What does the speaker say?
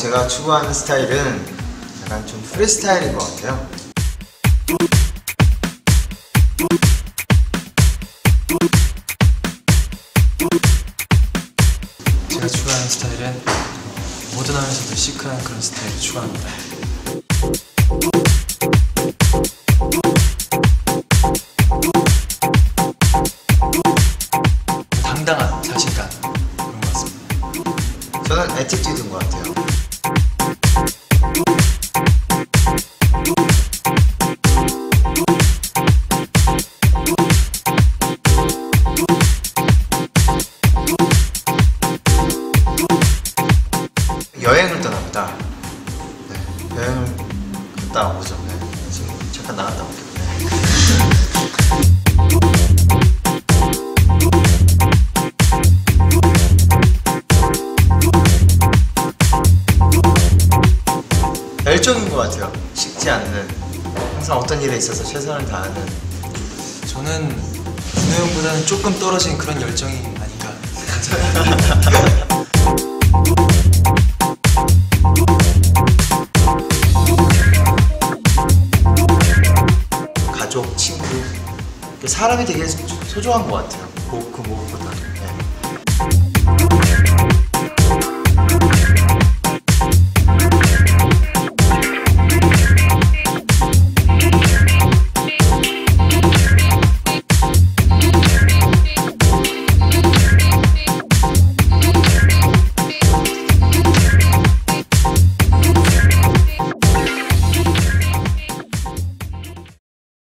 제가 추구하는 스타일은 약간 좀 프리스타일인 것 같아요. 제가 추구하는 스타일은 모던하면서도 시크한 그런 스타일을 추구합니다. 당당한 자신감 그런 것 같습니다. 저는 애티튜드인 것 같아요. 여행을 떠납니다. 네, 여행을 갔다 오죠. 네, 지금 잠깐 나갔다 올게요. 네. 열정인 것 같아요. 식지 않는, 항상 어떤 일에 있어서 최선을 다하는. 저는 준호 형보다는 조금 떨어진 그런 열정이 아닌가. 가족, 친구, 사람이 되게 소중한 것 같아요. 그 무엇보다.